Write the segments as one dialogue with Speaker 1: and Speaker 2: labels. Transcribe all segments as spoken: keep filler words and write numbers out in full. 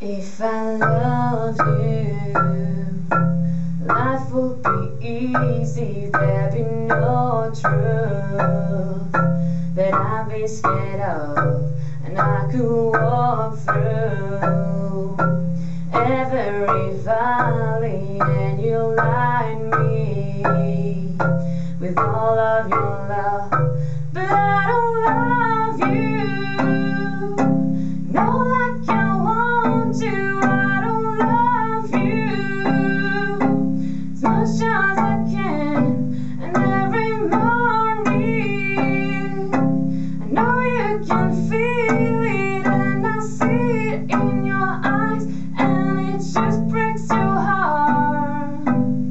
Speaker 1: If I loved you, life would be easy. There'd be no truth that I'd be scared of, and I could walk through every valley, and you light me with all of your love. But I don't love you, no, like I want to. I don't love you as much as I can, and every morning I know you can feel it, and I see it in your eyes, and it just breaks your heart.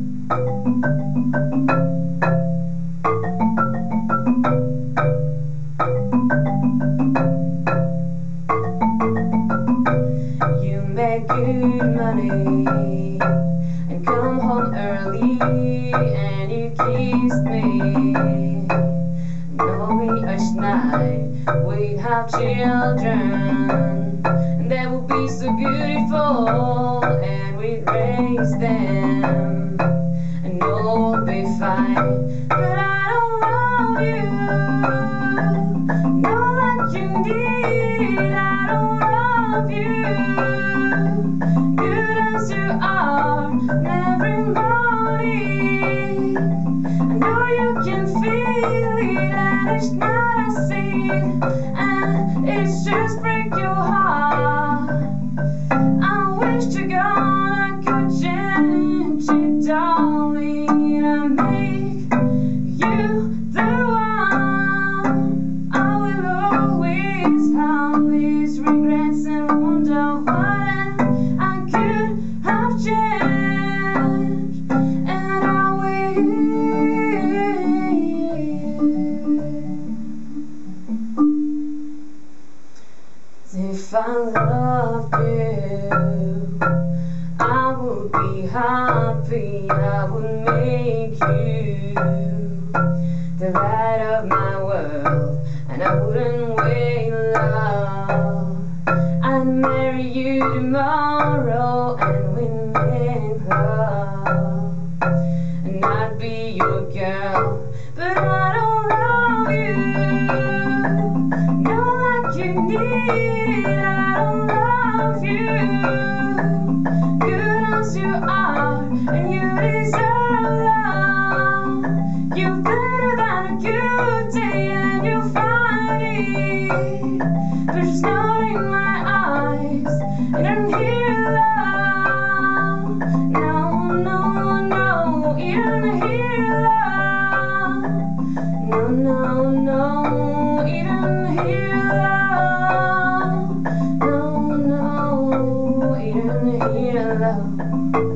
Speaker 1: You make good money and come home early, and you kiss me. Know me each night we have children, and they will be so beautiful, and we raise them, and all will be fine. But I don't love you, no, like you need. I don't love you, good as you are, and every morning I know you can feel it, and each night I see it, and it's just break your heart. I wish to God I could change it, darling, and make you the one. I will always have these regrets and wonder what I could have changed, and I will. If I loved you, I would be happy. I would make you the light of my world, and I wouldn't wait, love. I'd marry you tomorrow, and we'd make love, and I'd be your girl. But I don't love you, no, like you need. I don't love you, good as you are, and you deserve love. You're better than a good day, and you'll find it, but it's not in my eyes, and I don't hear love. No, no, no, you don't hear love. No, no, no, you don't hear love. No, no, you don't hear love.